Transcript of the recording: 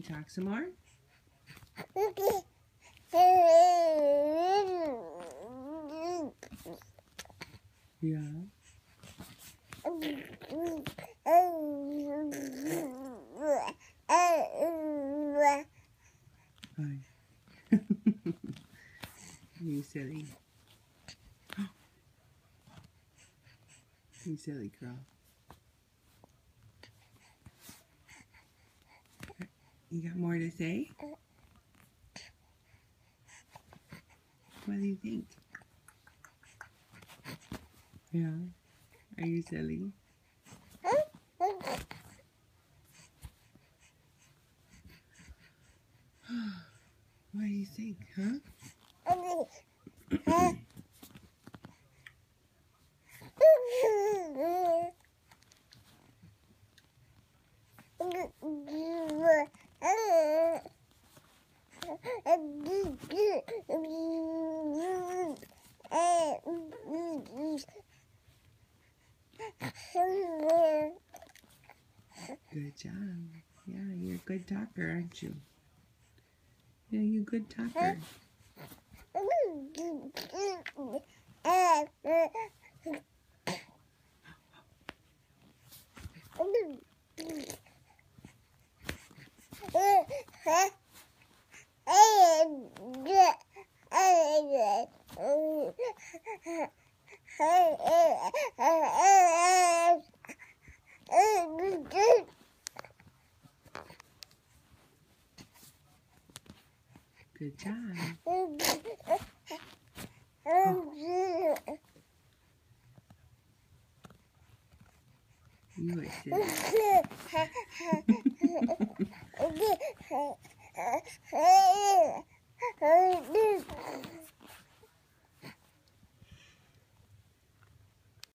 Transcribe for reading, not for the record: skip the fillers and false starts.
talk some more? Yeah. Hi. You silly. You silly girl. You got more to say? What do you think? Yeah. Are you silly? What do you think, huh? Good job. Yeah, you're a good talker, aren't you? Yeah, you're a good talker. Good job. Oh. You are silly.